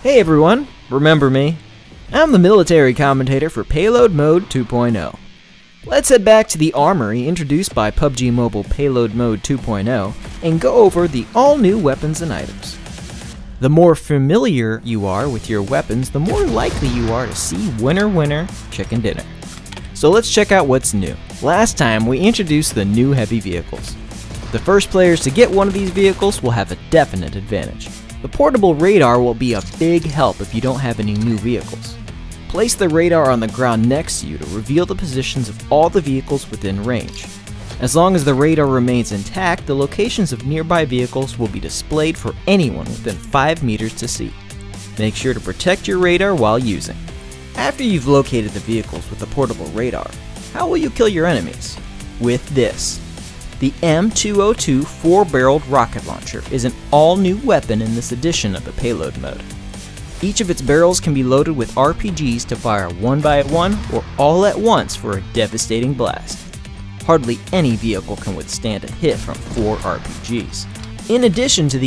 Hey everyone, remember me? I'm the military commentator for Payload Mode 2.0. Let's head back to the armory introduced by PUBG Mobile Payload Mode 2.0 and go over the all-new weapons and items. The more familiar you are with your weapons, the more likely you are to see winner winner chicken dinner. So let's check out what's new. Last time we introduced the new heavy vehicles. The first players to get one of these vehicles will have a definite advantage. The portable radar will be a big help if you don't have any new vehicles. Place the radar on the ground next to you to reveal the positions of all the vehicles within range. As long as the radar remains intact, the locations of nearby vehicles will be displayed for anyone within 5 meters to see. Make sure to protect your radar while using. After you've located the vehicles with the portable radar, how will you kill your enemies? With this. The M202 4-barreled rocket launcher is an all-new weapon in this edition of the payload mode. Each of its barrels can be loaded with RPGs to fire one by one or all at once for a devastating blast. Hardly any vehicle can withstand a hit from 4 RPGs. In addition to the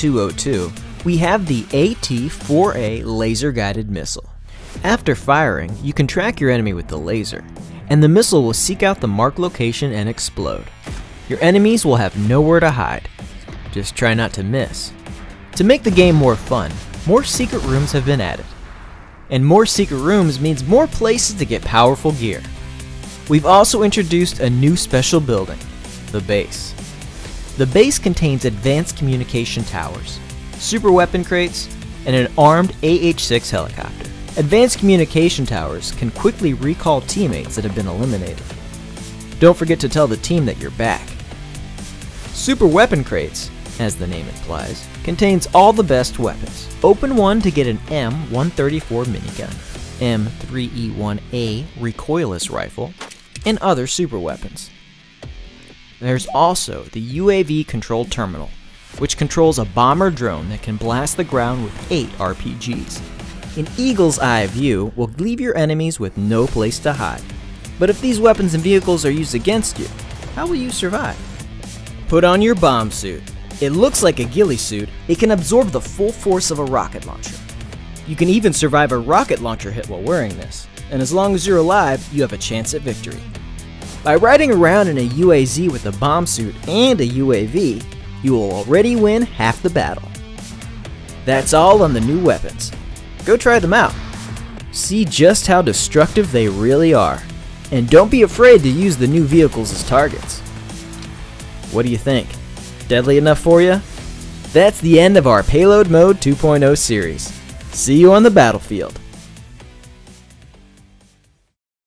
M202, we have the AT-4A laser-guided missile. After firing, you can track your enemy with the laser, and the missile will seek out the marked location and explode. Your enemies will have nowhere to hide. Just try not to miss. To make the game more fun, more secret rooms have been added. And more secret rooms means more places to get powerful gear. We've also introduced a new special building, the base. The base contains advanced communication towers, super weapon crates, and an armed AH-6 helicopter. Advanced communication towers can quickly recall teammates that have been eliminated. Don't forget to tell the team that you're back. Super weapon crates, as the name implies, contains all the best weapons. Open one to get an M134 minigun, M3E1A recoilless rifle, and other super weapons. There's also the UAV control terminal, which controls a bomber drone that can blast the ground with 8 RPGs. An eagle's eye view will leave your enemies with no place to hide. But if these weapons and vehicles are used against you, how will you survive? Put on your bomb suit. It looks like a ghillie suit. It can absorb the full force of a rocket launcher. You can even survive a rocket launcher hit while wearing this, and as long as you're alive, you have a chance at victory. By riding around in a UAZ with a bomb suit and a UAV, you will already win half the battle. That's all on the new weapons. Go try them out. See just how destructive they really are. And don't be afraid to use the new vehicles as targets. What do you think? Deadly enough for you? That's the end of our Payload Mode 2.0 series. See you on the battlefield.